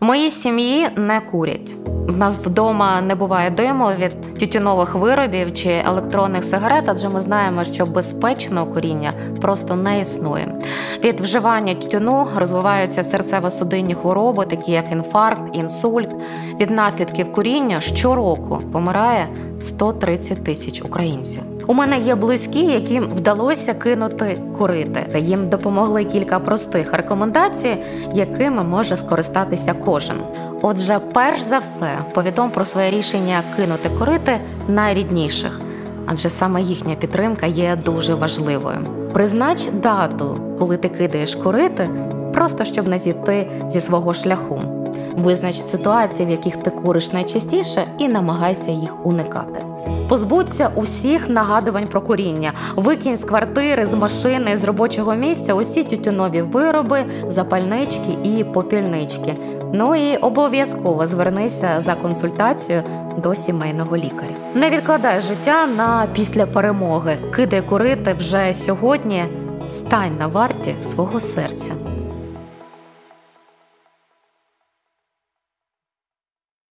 В моїй сім'ї не курять. В нас вдома не буває диму від тютюнових виробів чи електронних сигарет, адже ми знаємо, що безпечного куріння просто не існує. Від вживання тютюну розвиваються серцево-судинні хвороби, такі як інфаркт, інсульт. Від наслідків куріння щороку помирає 130 тисяч українців. У мене є близькі, яким вдалося кинути курити. Їм допомогли кілька простих рекомендацій, якими може скористатися кожен. Отже, перш за все, повідом про своє рішення кинути курити найрідніших, адже саме їхня підтримка є дуже важливою. Признач дату, коли ти кидаєш курити, просто щоб не зійти зі свого шляху. Визнач ситуації, в яких ти куриш найчастіше, і намагайся їх уникати. Позбудься усіх нагадувань про куріння. Викинь з квартири, з машини, з робочого місця усі тютюнові вироби, запальнички і попільнички. Ну і обов'язково звернися за консультацією до сімейного лікаря. Не відкладай життя на після перемоги. Кидай курити вже сьогодні. Стань на варті свого серця.